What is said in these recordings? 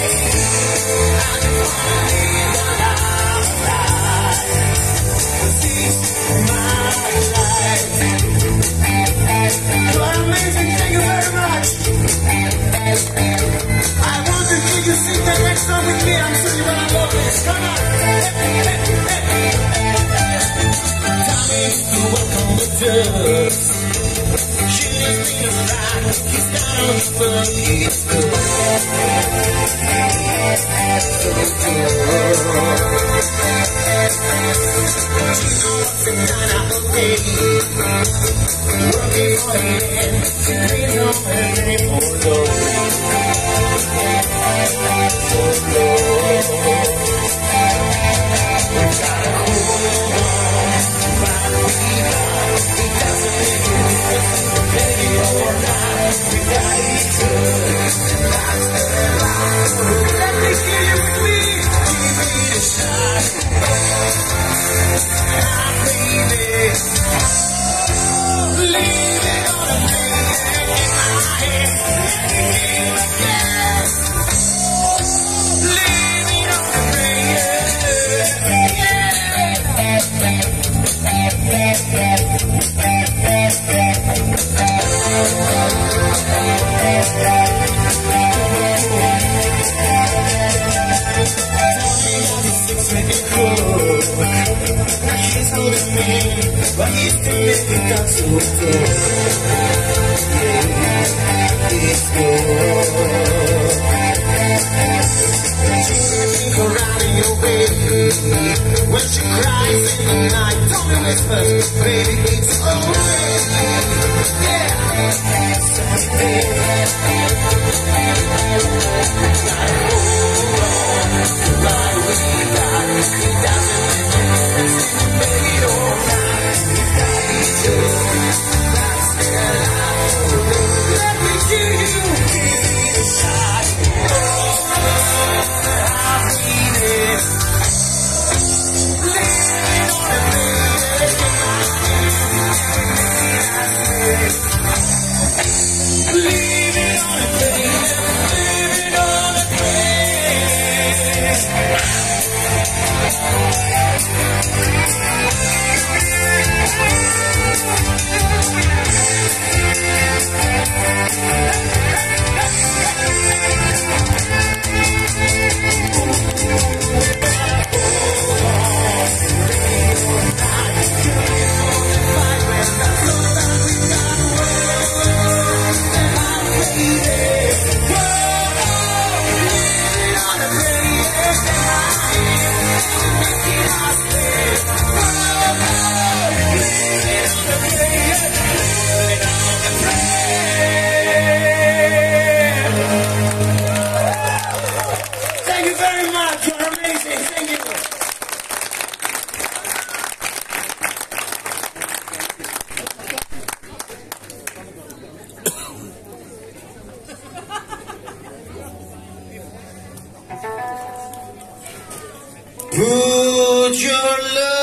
Put your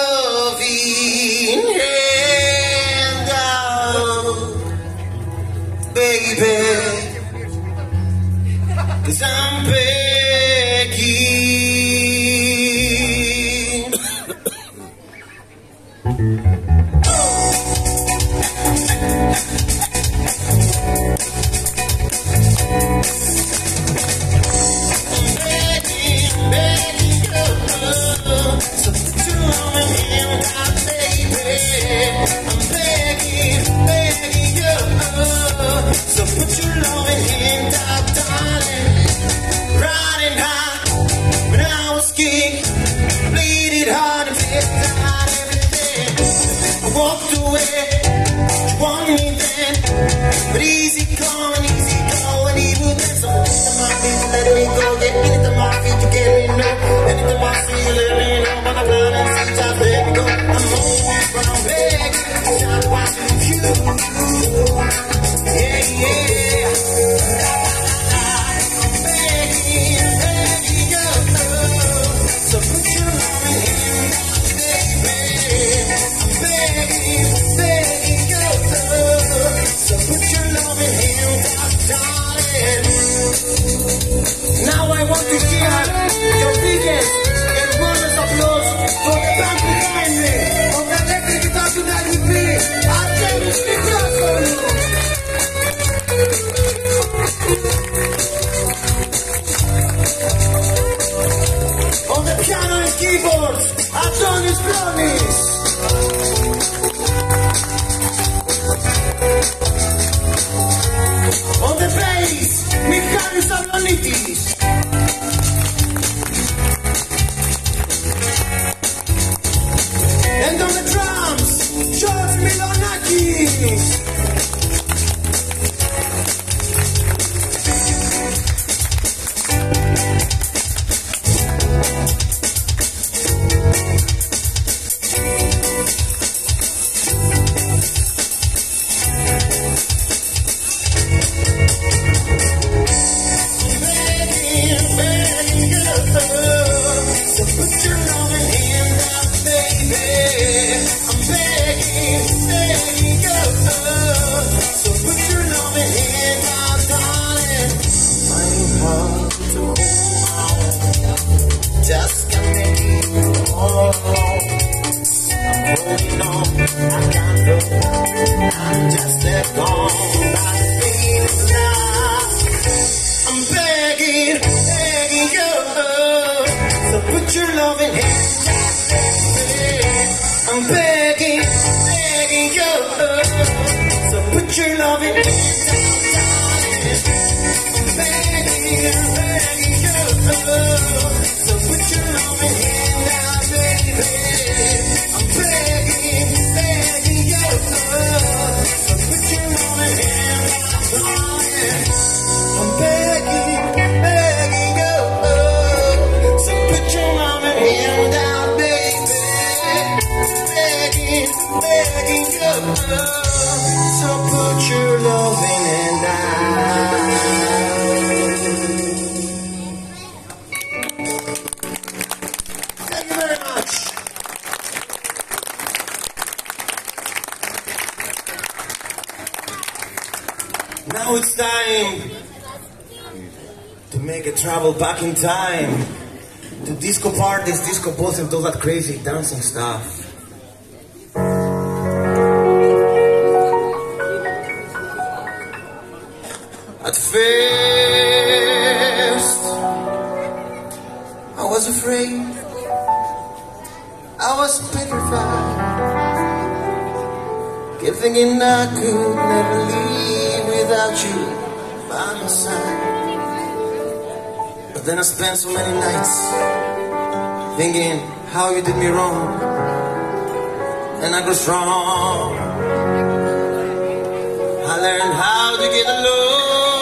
loving hand out, baby, 'cause I'm begging. So put your loving hand out, darling. Riding high when I was king, played it hard and played out everything. I walked away, you want me then, but easy come and easy go and evil then. So anytime I feel, let me go. Get anytime I feel, to get me know. Anytime I feel, let me know. When I'm blind and see, just let me go. I'm always from big, I'm watching you. Yeah, yeah. I'm begging, begging your love. So put your loving hand out, baby. I'm begging, begging your love. So put your loving hand out, darling. Now I want to the keyboards, Adonis Bronis. On the bass, Michalis Avlonitis. And on the drums, George Milonakis. Now it's time to make a travel back in time to disco parties, disco balls, and all that crazy dancing stuff. At first, I was afraid, I was petrified, kept thinking I could never leave without you by my side. But then I spent so many nights thinking how you did me wrong, and I grew strong. I learned how to get along.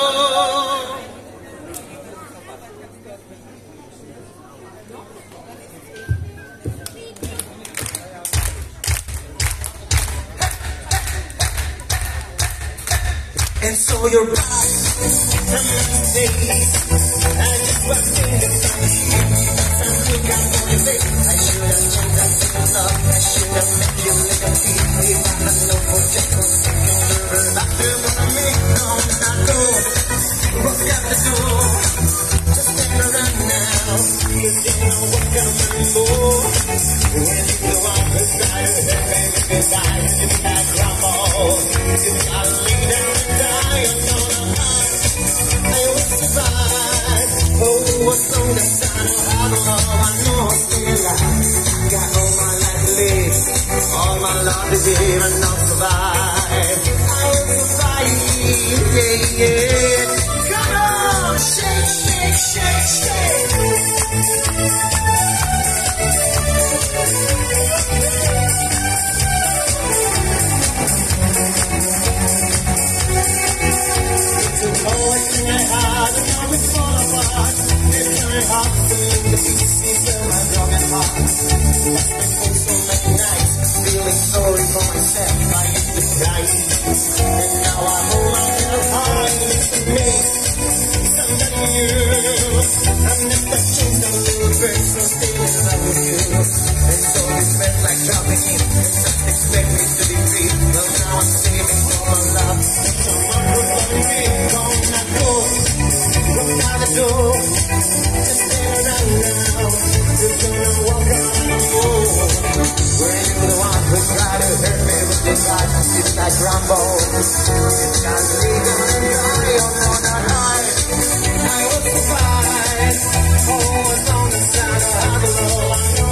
And so you're back, and many days I just was in the sun. Some look out for your face. I should have changed that to love. I should have met you like a thief. If I had known for just a second, back to me, don't not go. Walk out the door, just turn around now. You don't know what kind of man more. When you go out the side, baby, beside you, if I crumble, I'll lay down. What's on the side of how to love? I know I'm still alive. Got all my life to live, all my love to give, and I'll survive. I will survive, yeah, yeah. Come on, shake, shake, shake, shake. It's a voice in my heart, and now it's fall apart. Very hard to believe the pieces of my broken heart. I spent so many nights feeling sorry for myself. I used to cry, and now I hold my head up high. Listen to me, somebody new. I'm just a changed a little bird, so stay in love with you. And so this felt like dropping in, and just expect me to be free. Well, now I'm saving for my love. Someone who's loving me, don't not go. Walk out the door. It's like Rambo. It's not legal and die on a high. I will survive. Oh, it's on the side of the road.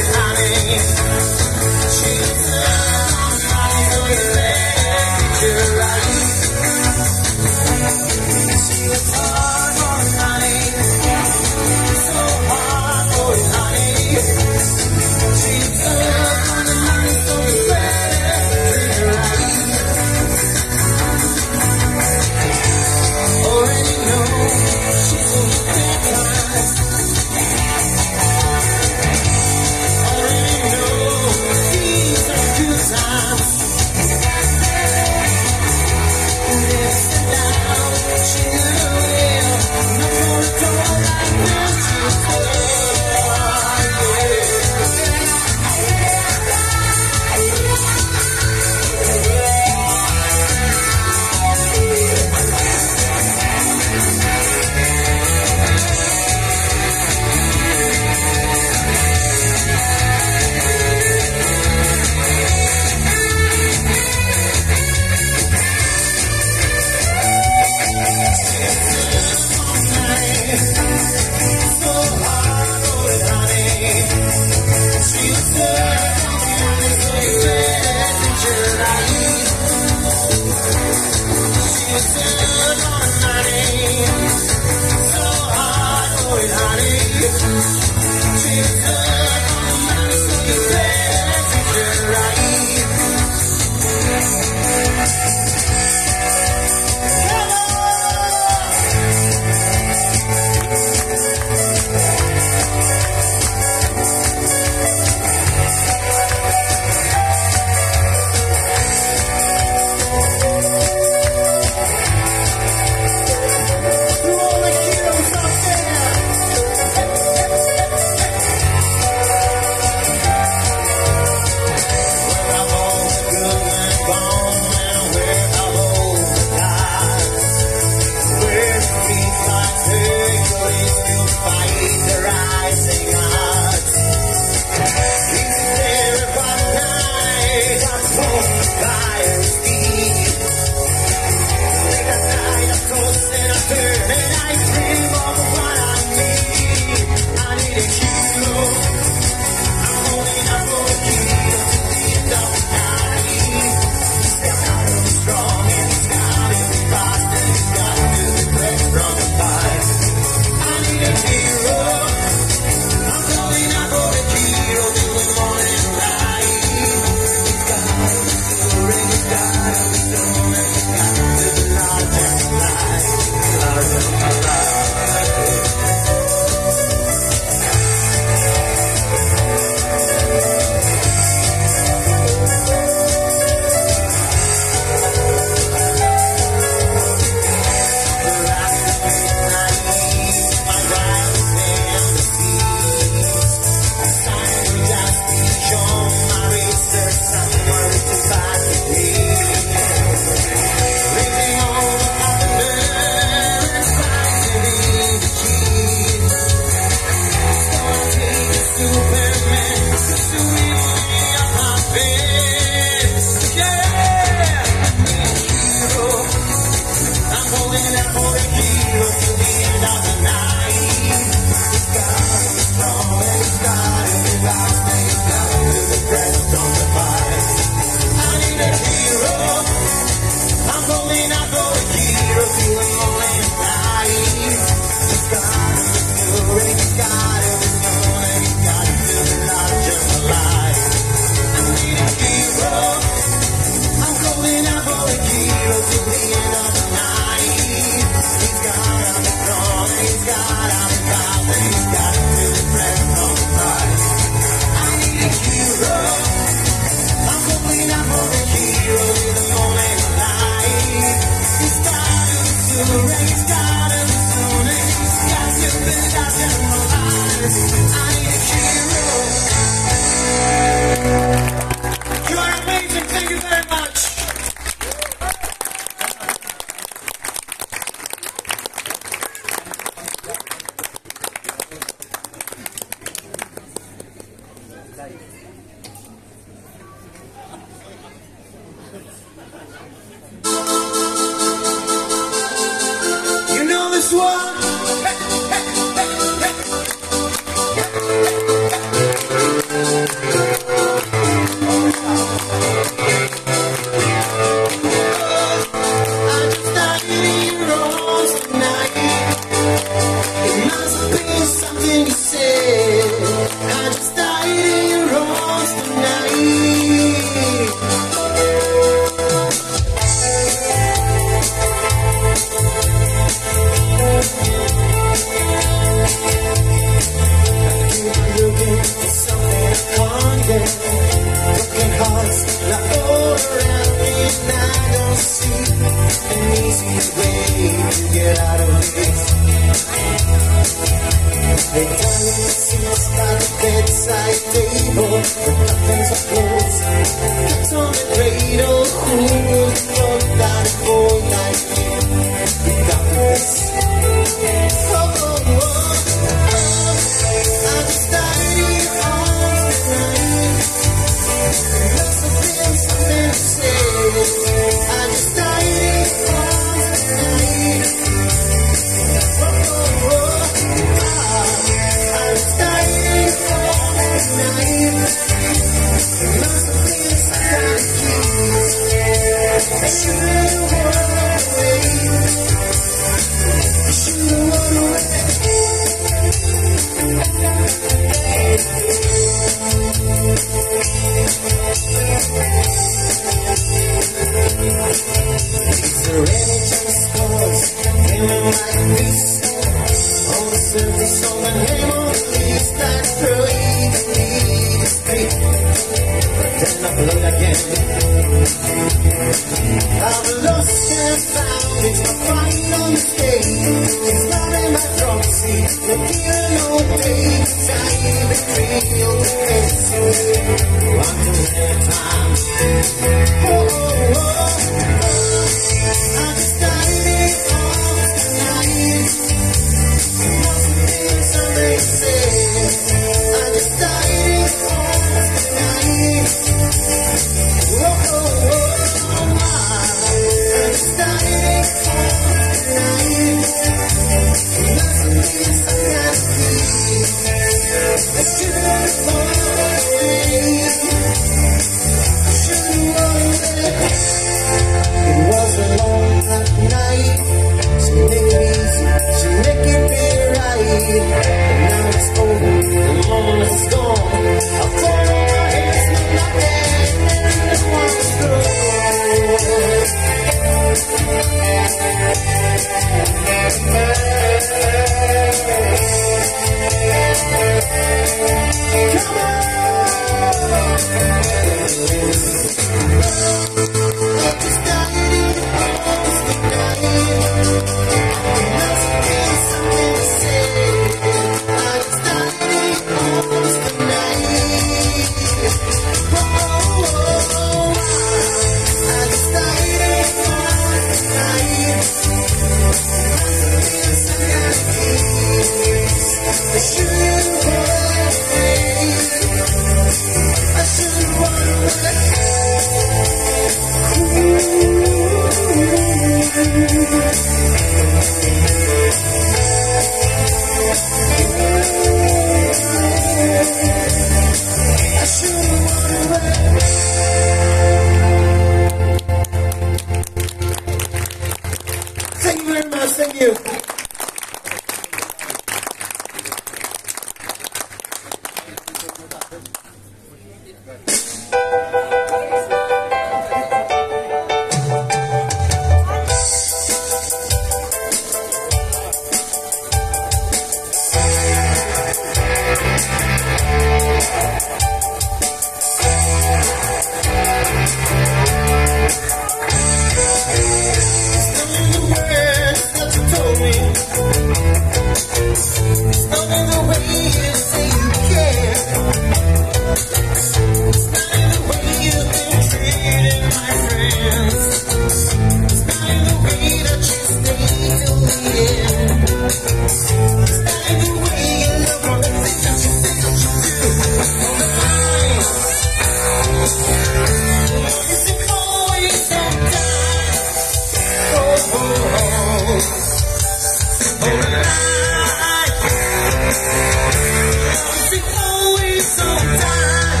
always on time.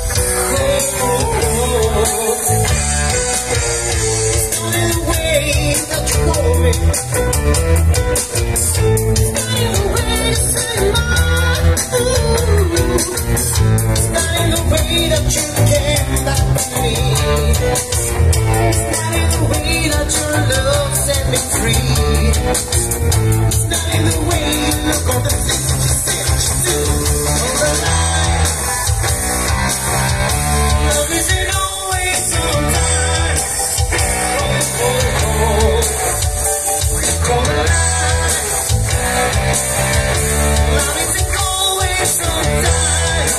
It's not in the way that you want me. It's not in the way you say it's not in the way that you came back to me. It's not in the way that your love set me free. It's not in the way you look on the things that you say that you do. On the line, love isn't always on time. On the line, love isn't always on time.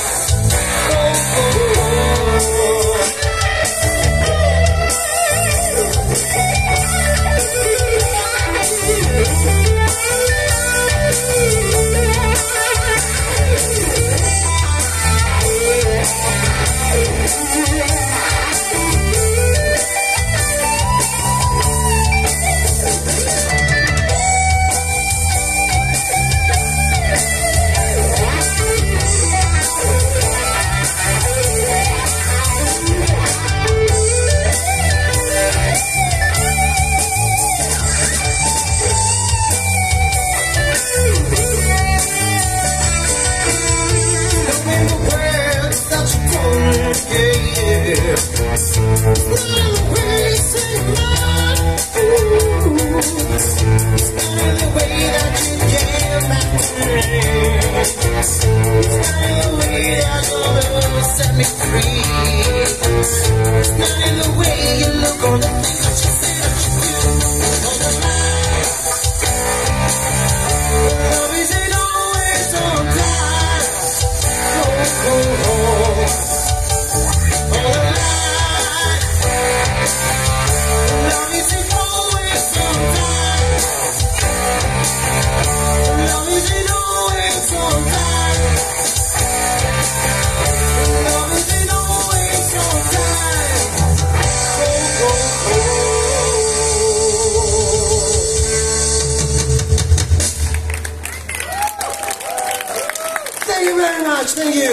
Set me free. It's not in the way you look or the things that you say that you do. On the line, love isn't always on time. On the line, love isn't always on time. Love isn't always on time. Thank you very much. Thank you.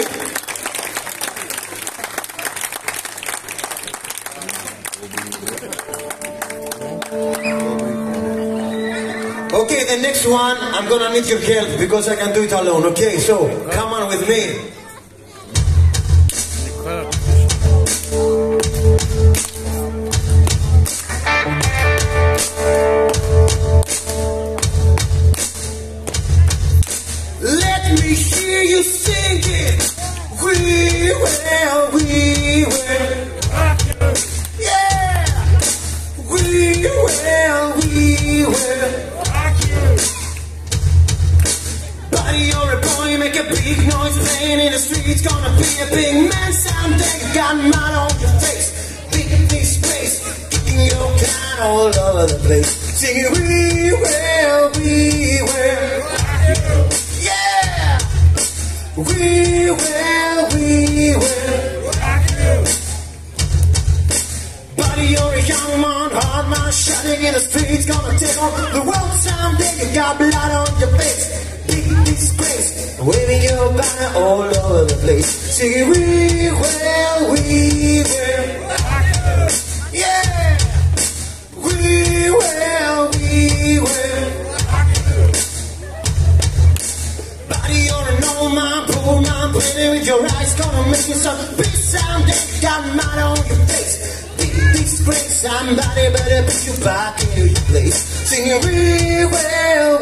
Okay, the next one, I'm gonna need your help because I can do it alone. Okay, so come on with me. Let me hear you sing it. We will. Yeah. We will. Buddy, you're a boy, make a big noise playing in the streets. Gonna be a big man someday. Got mud on your face, big in this space, kicking your can all over the place. Singing, we will. Yeah! We will. Buddy, you're a young man, hard man, shouting in the streets. Gonna take on the world someday. You got blood on your face, big disgrace, waving your banner all over the place. Singing, we will. Yeah! We will. Buddy, you're an old man, poor man, playing with your eyes. Gonna make you some big someday. Got mud on your face, big disgrace. Somebody better put you back into your place. Singing, we will.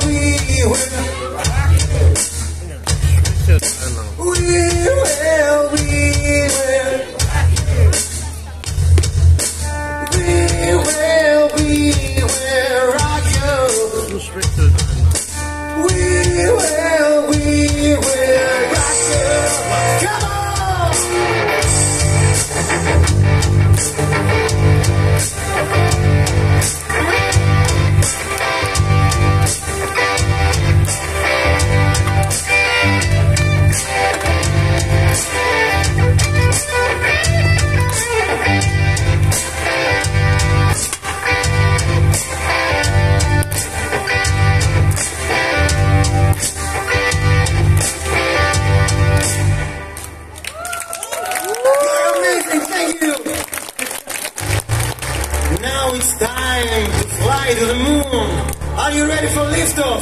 rock you. We will rock you. Come on! Are you ready for liftoff?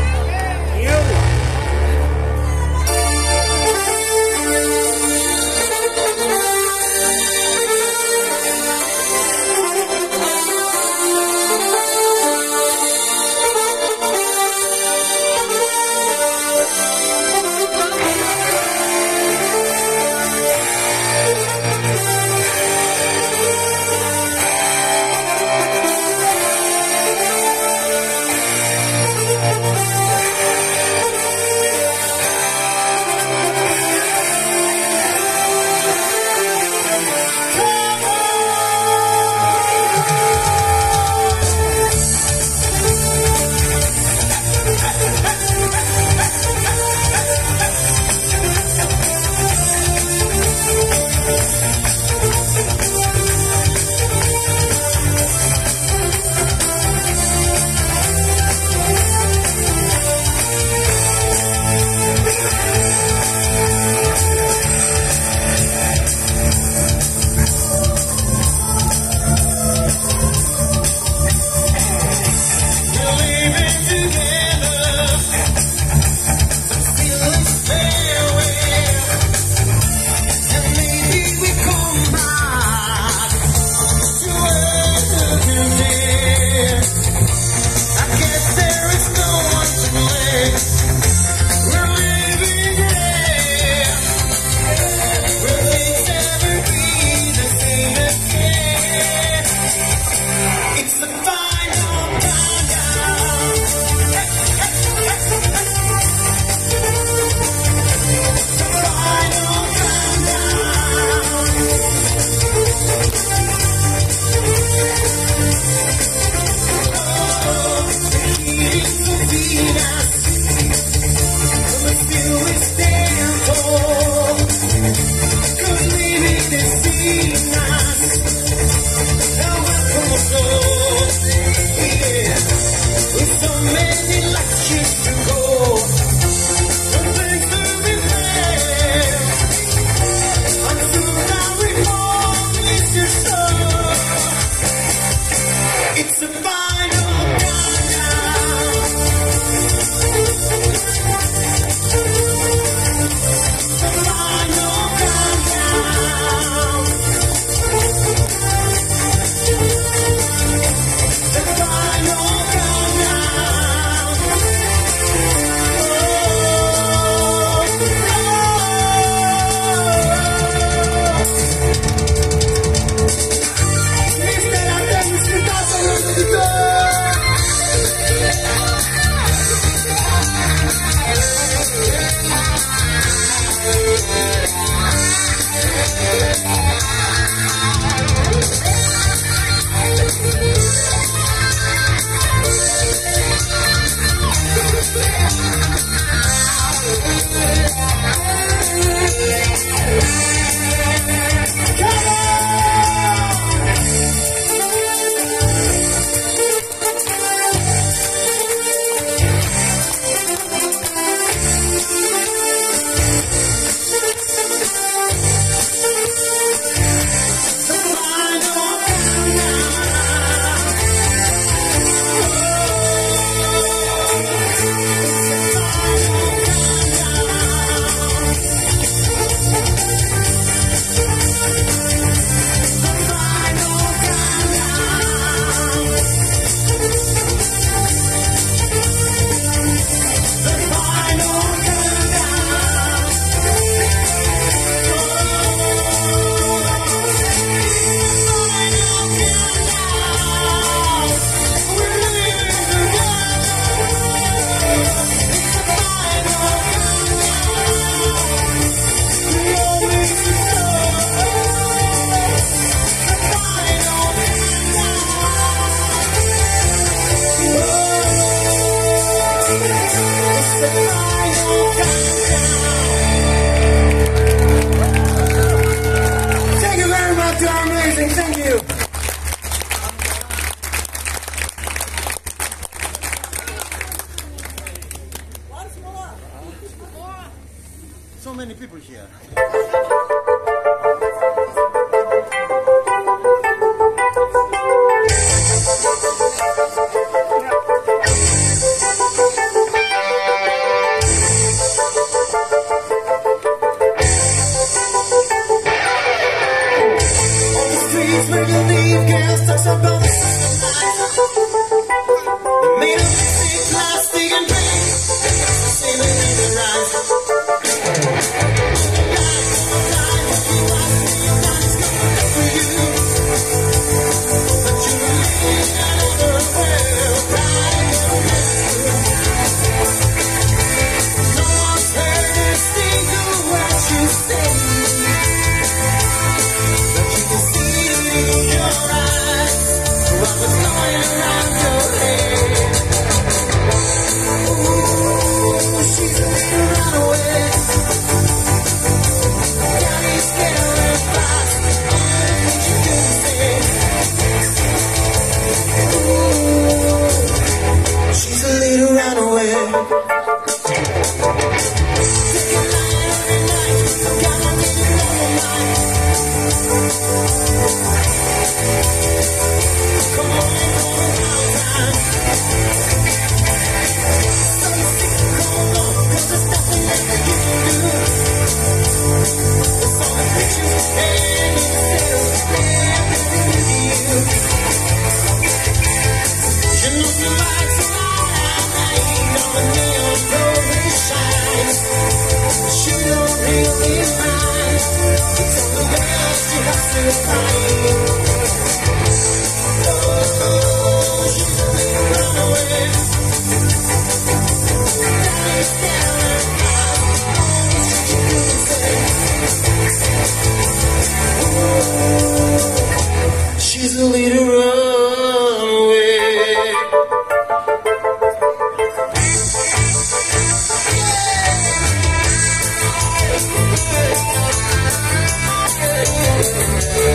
So many people here.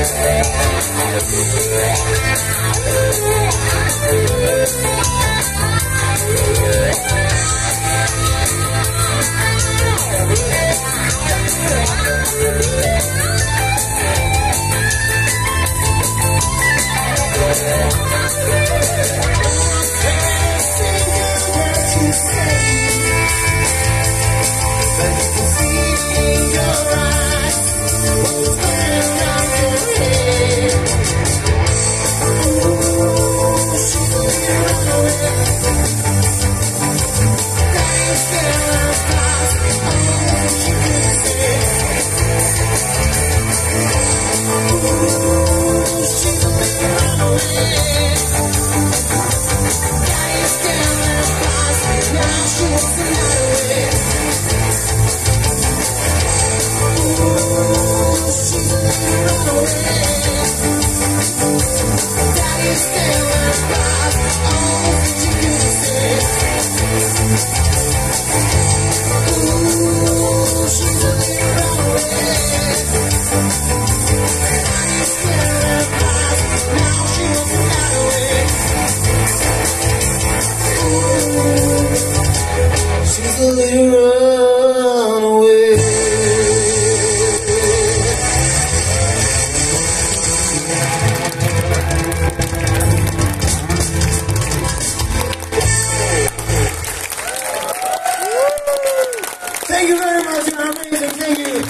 Thank you very much, you're amazing, thank you.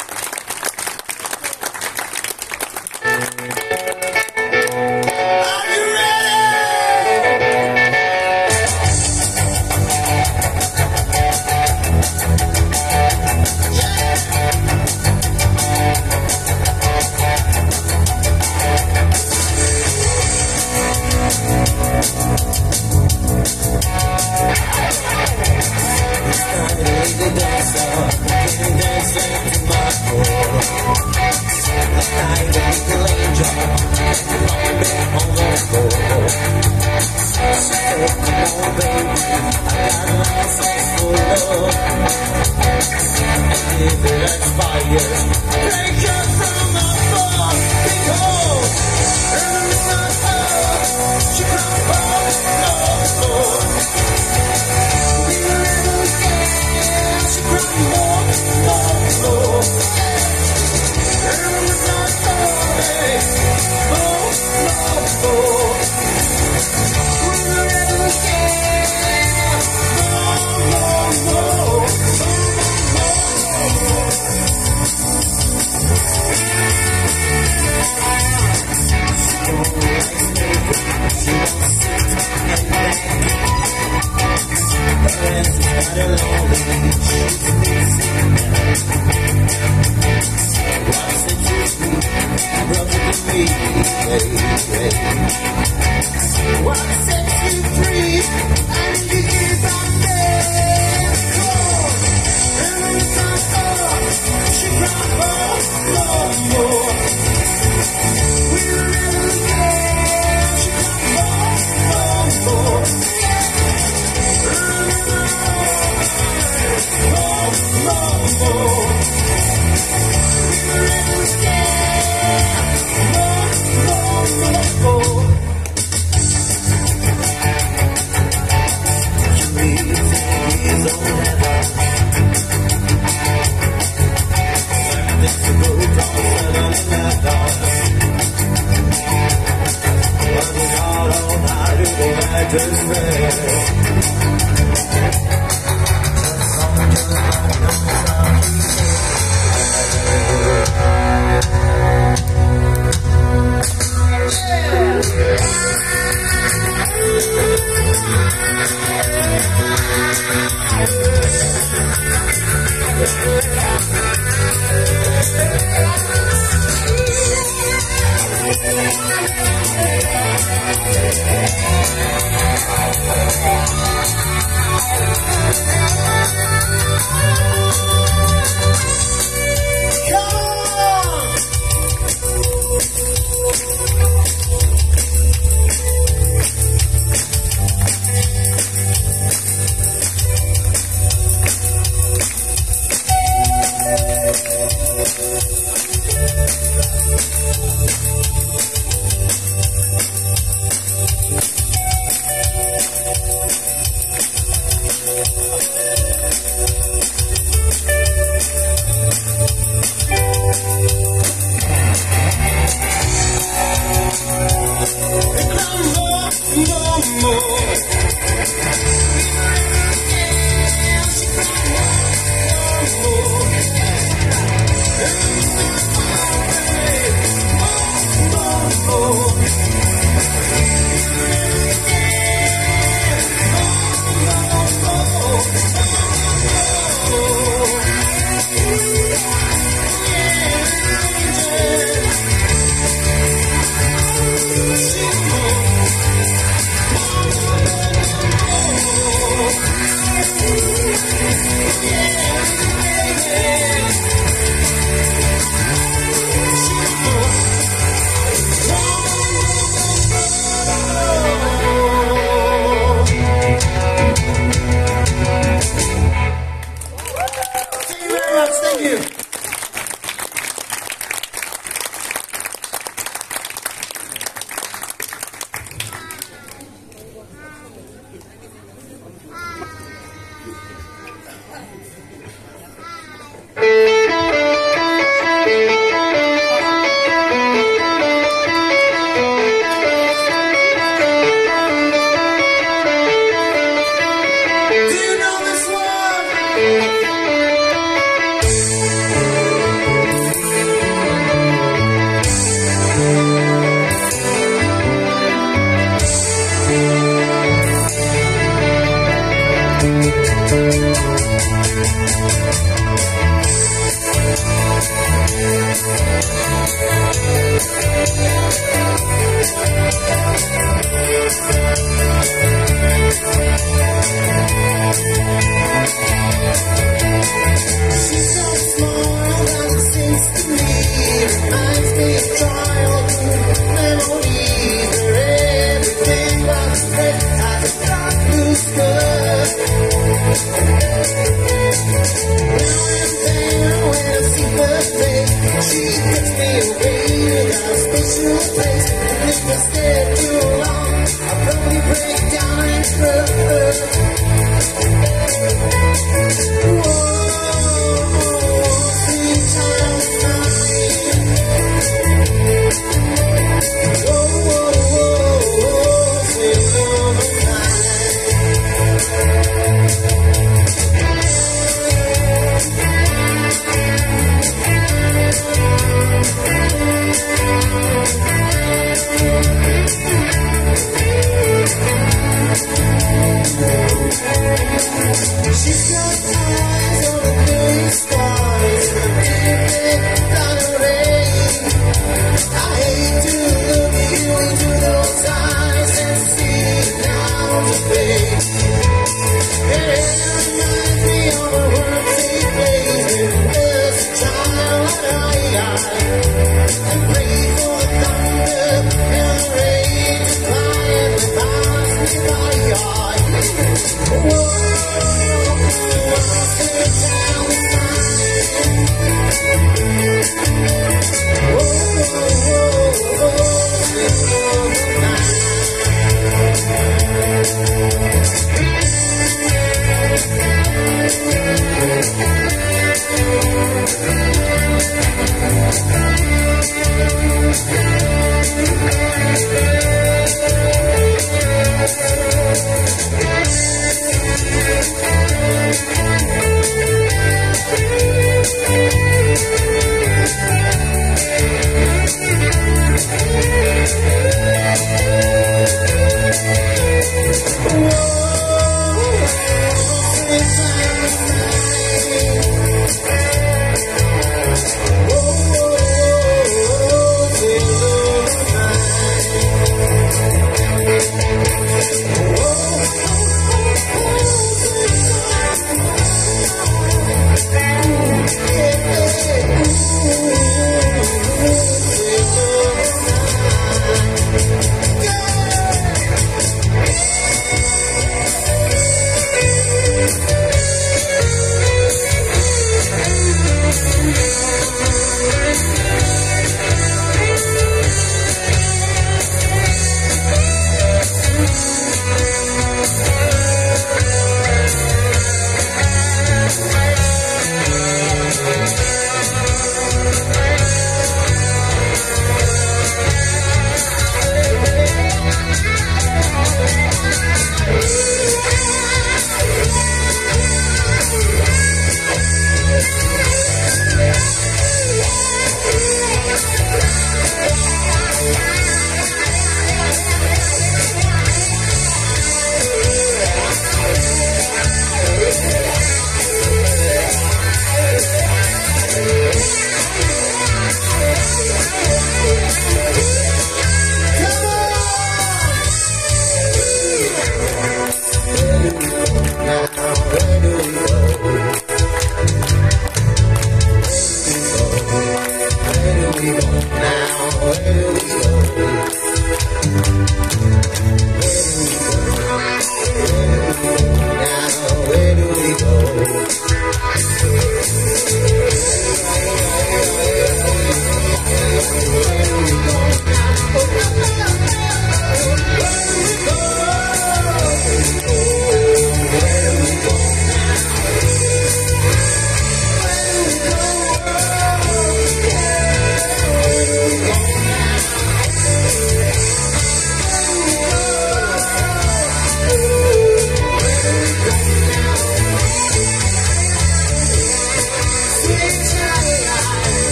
Are you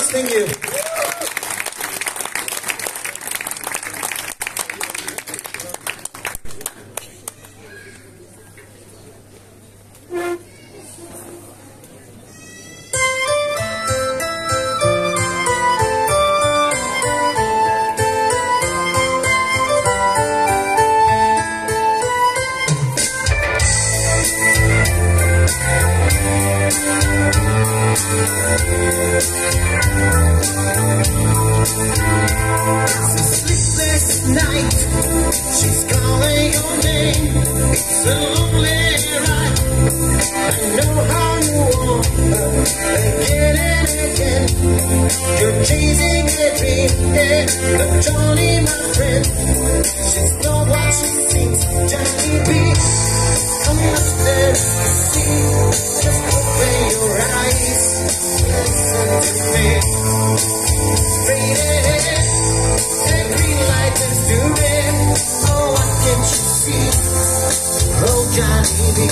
much. Thank you. She's calling your name. It's a lonely ride. I know how you want her again and again. You're chasing a dream, yeah, but Johnny, my friend, she's not what she seems. Johnny B, come up there to see. Just open your eyes, listen to me. Straight ahead, that green light is doing. Oh, what can't you see? Oh, Johnny B.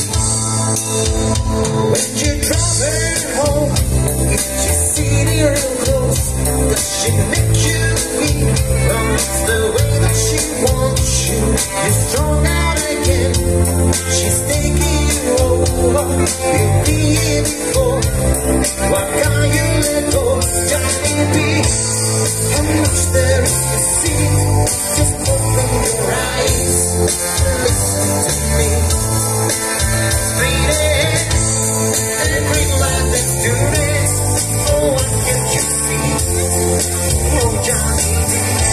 When you drop her home, you see the real close. Does she make you weak? Well, it's the way that she wants you. You're strong out again. She's taking you over. You've been here before. Why can't you let go, Johnny B? How much there is to see? Just open your eyes and listen to me. Straight ahead, and green light is doing. Oh, what can't you see? Oh, Johnny B.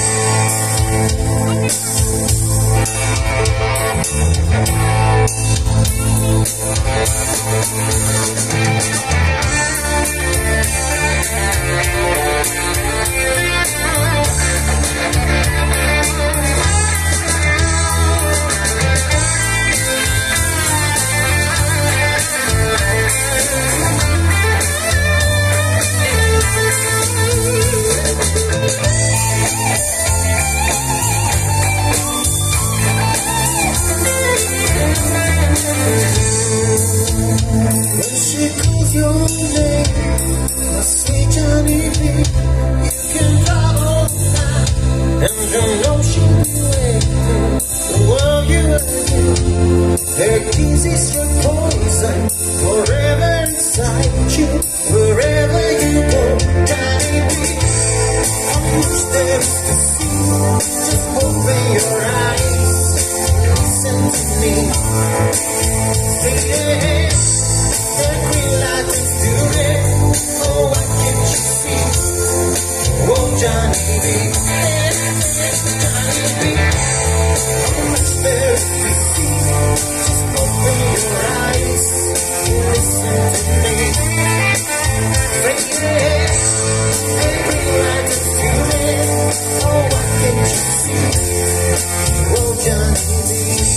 When she calls your name, my sweet Johnny B, you can follow now, and you know she'll be waiting the world you are in. Her kiss is your poison, forever inside you, wherever you go, Johnny B. How much there is to see? Just open your eyes, listen to me. Straight ahead, the green light is doing. Oh, what can't you see? Oh, Johnny B. Johnny B. How much there is to see? Just open your eyes, listen to me. Straight ahead, the green light is doing. Oh, what can't you see? Oh, Johnny B.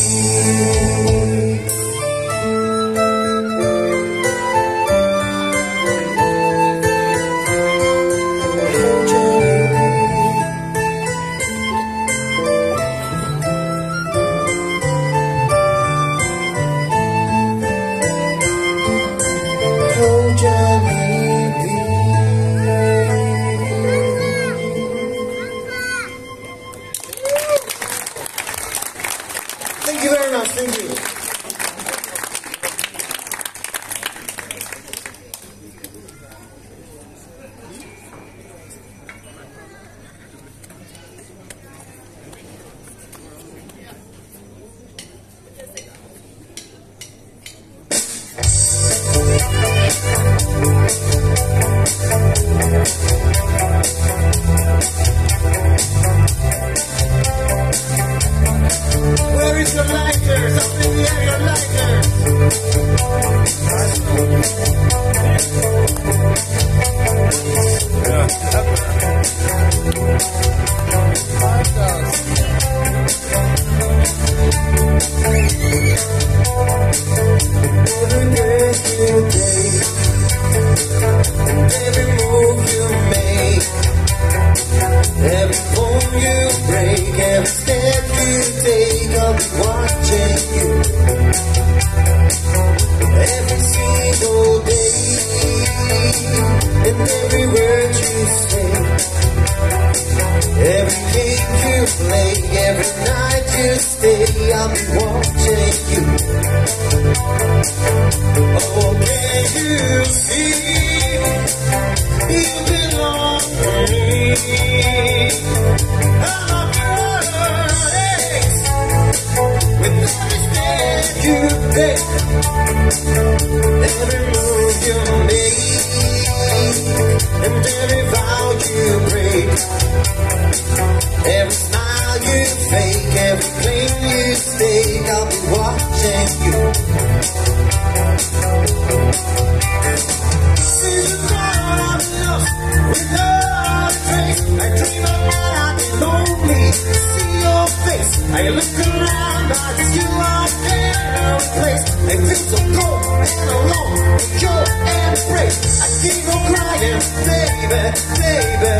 Thank you very much. Thank you. Where is your lighter? Something near your lighter. Every breath you take, every move you make, every bone you break, every step you take, I'll be watching you. Every single day, and every word you say. I'll be watching you. Oh, can you see you belong to me? I'm a bird with every step you take, every move you make, and every vow you break, every smile you fake, every claim you stake. I'll be watching you. See you gone, I'm lost without a trace. I dream of night, I've been lonely. See your face, I look around, but you are there in place. I feel so cold and alone in your embrace. I keep on crying, baby, baby,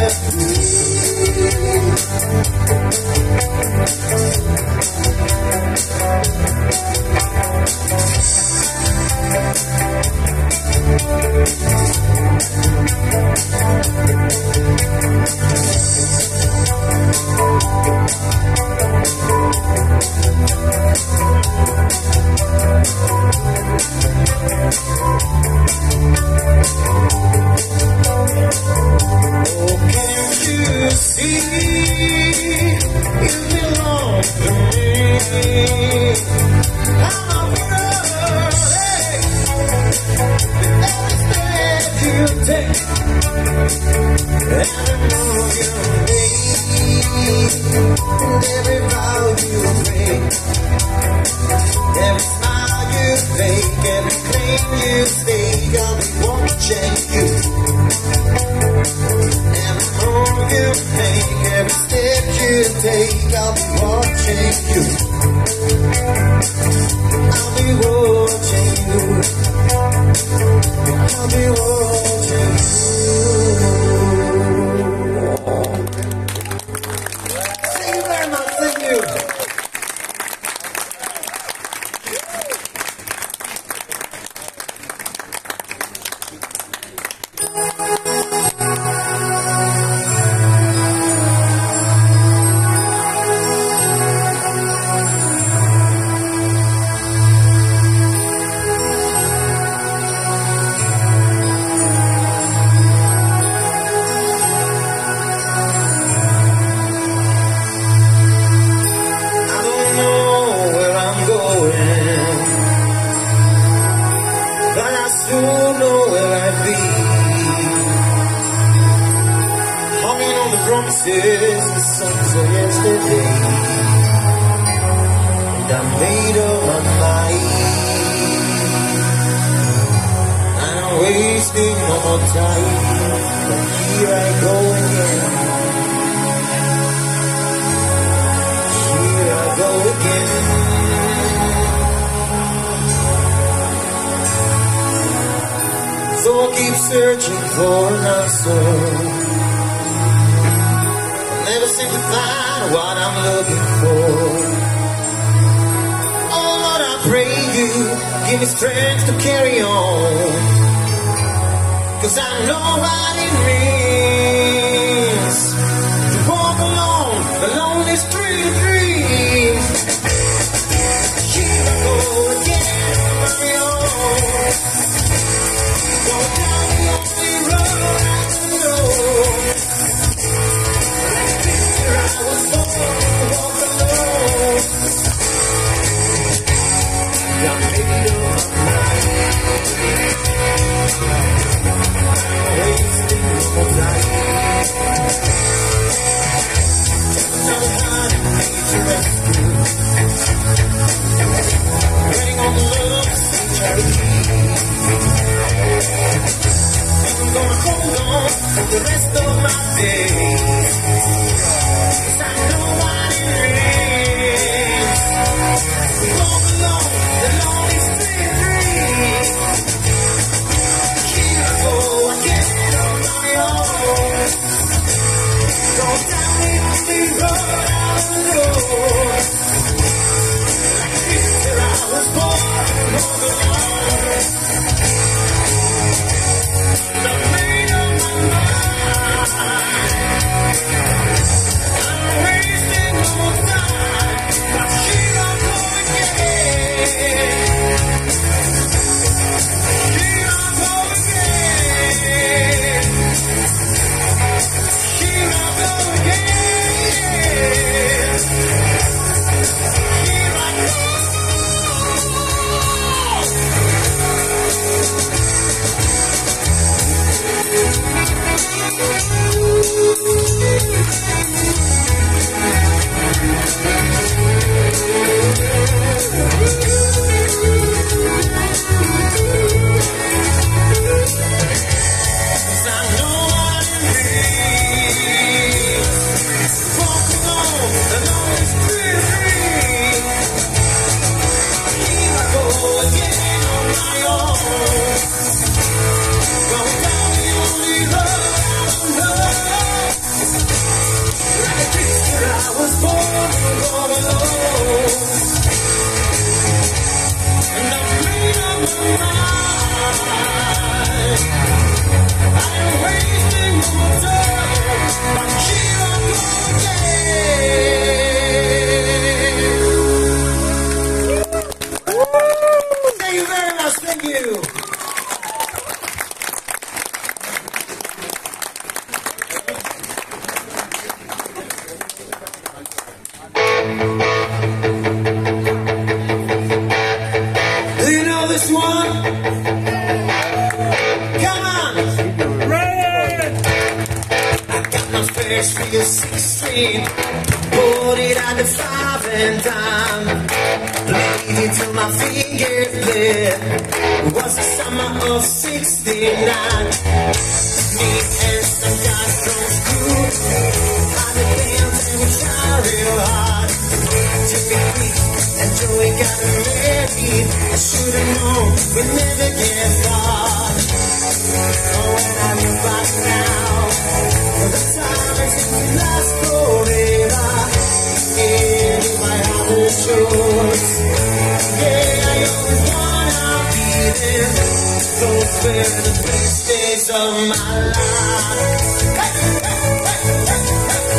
Nashville 6th Street. Put it at the 5 and dime. Played it till my fingers bled. It was the summer of '69. Me and some guys from school had a dance and we tried real hard. Took it quick and Joey got married. I should've known we'd never get far. Oh, when I look back now, the time seems to last forever. If I had the choice, yeah, I always wanna be there. Those were the best days of my life. Hey, hey, hey, hey, hey.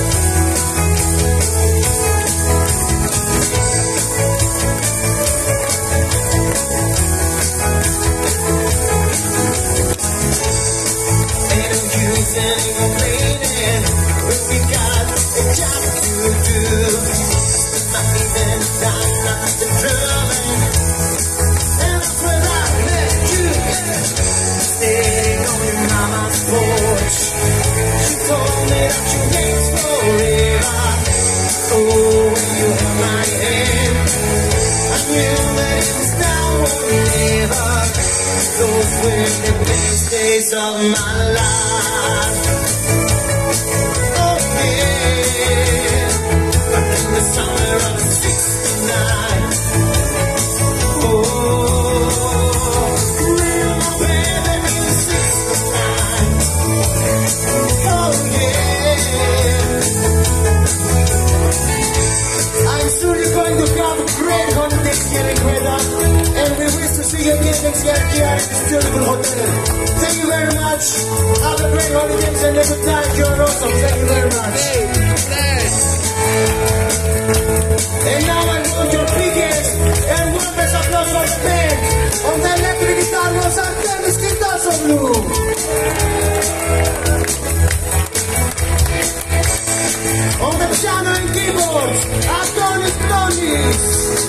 Ain't no use in complaining when we got a job to do. Not even time, not the drumming. And that's when I met you. Standing on your mama's porch, she told me that you ain't forever. Oh, when you held my hand, I knew that it was now or never. Those were the best days of my life. Oh yeah, back in the summer of '69. Oh, real my baby in '69. Oh yeah. I'm soon going to have a great holiday Thanksgiving weather, and we wish to see you again next year here at this beautiful hotel. Thank you very much. Have a great holidays and a good time. You're awesome. Thank you very much. And now I want your biggest and warmest applause for the band. On the electric guitar was Artemis Kitasoglou. On the piano and keyboards, Adonis Donis.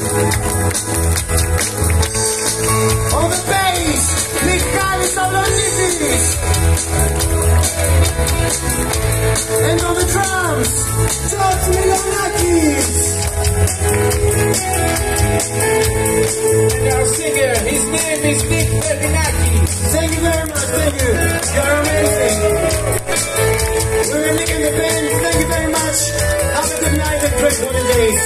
On the bass, Michalis Aulonidis. And on the drums, George Milonakis. And our singer, his name is Nick Ferdinakis. Thank you very much, thank you. You're amazing. We're Nick and the band, thank you very much. Have a good night and great holidays.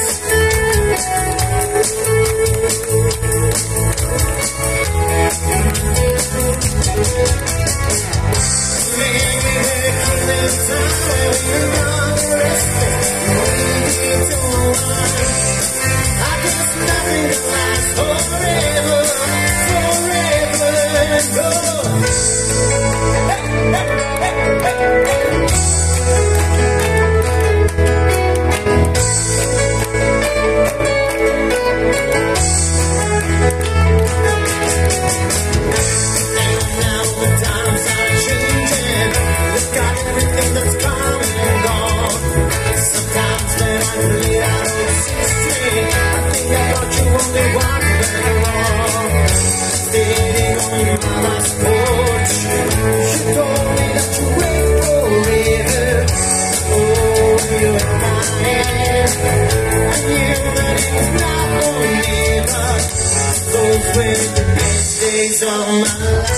Days of my life.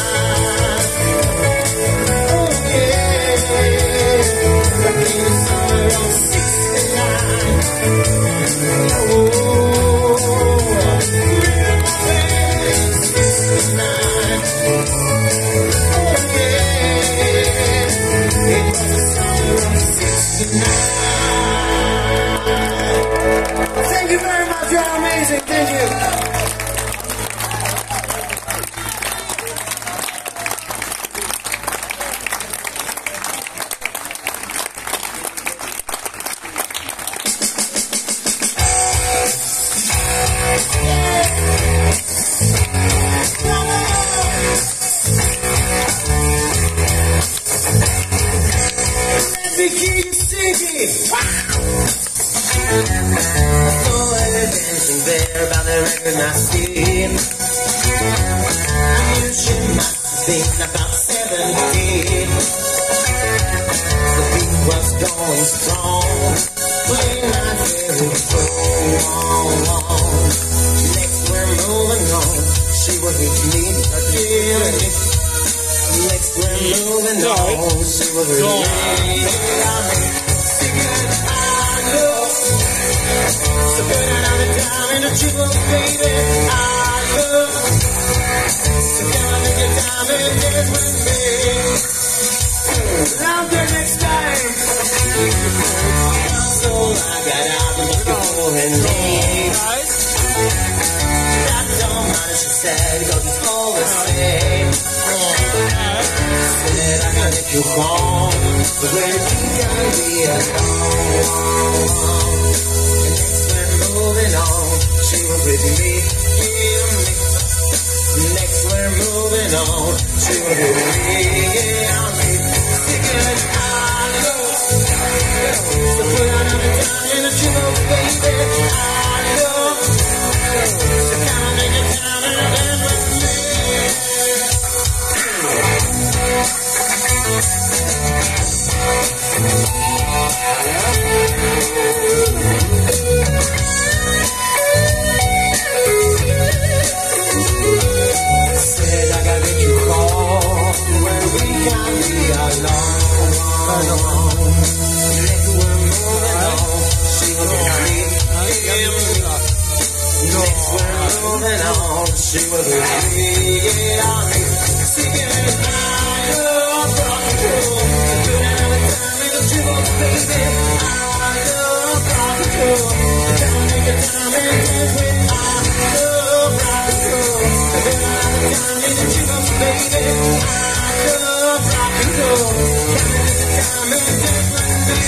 Oh yeah, back in the summer of '69. Oh, '69. Oh yeah, it was the summer of '69. Thank you very much. You're amazing. Thank you. There by the record I see. She must have been about 17. The beat was gone. Next we're moving on. She was really singing I love. So put another time in the jukebox, baby. I love. So come on, make your time and dance with me. Louder next time. So I got out and looking for her name. That don't matter, she said, cause it's all the same. Said I gotta make you home, but where you can be alone. And next we're moving on, she was with me, yeah, me. Next we're moving on, she was with me, yeah, me. Singing I love. So put another time in the jukebox, baby. I love. So come on, make it time and dance with me. Said I gotta make you call where we can be alone. Next we're moving on. She was with me. Next we're moving on. She was with me. Yeah, singing I love rock and roll. So put another time in the jukebox, baby. I love rock and roll. Come on, make a time and dance with I love rock and roll. So put another time in the jukebox, baby. I love rock and roll. Come on, make a time and dance with me.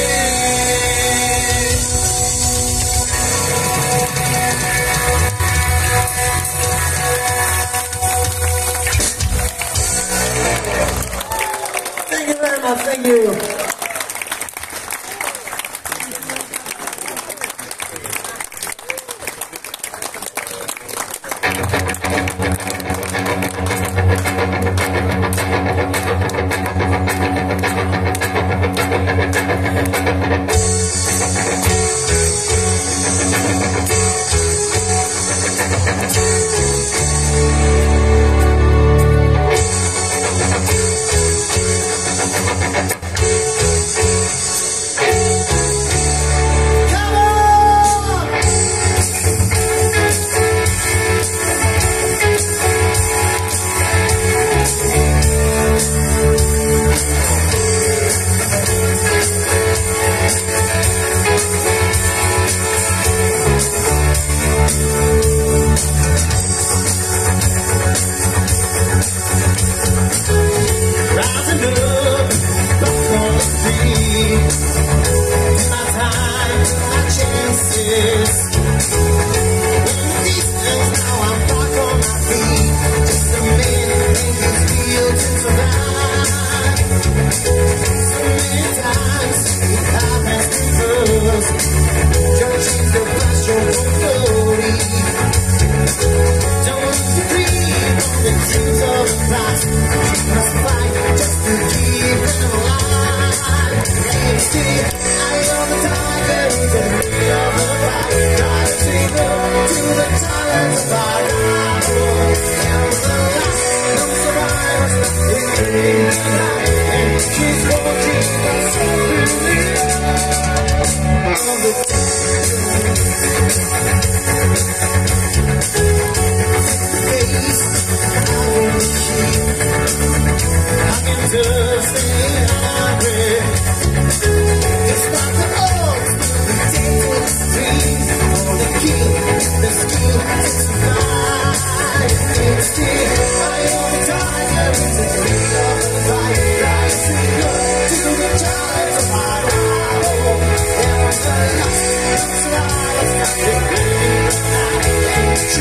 Thank you very much. Thank you.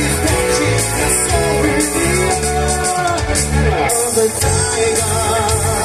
The tiger